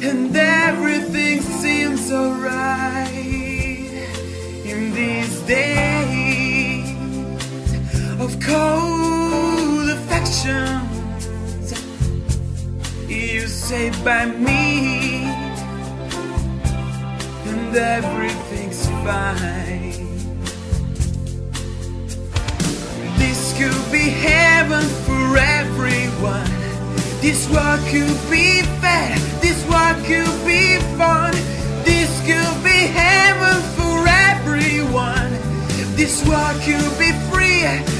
and everything seems alright in these days of cold affections. You say by me, and everything's fine. This could be heaven for everyone. This world could be fair, this world could be fun. This could be heaven for everyone. This world could be free,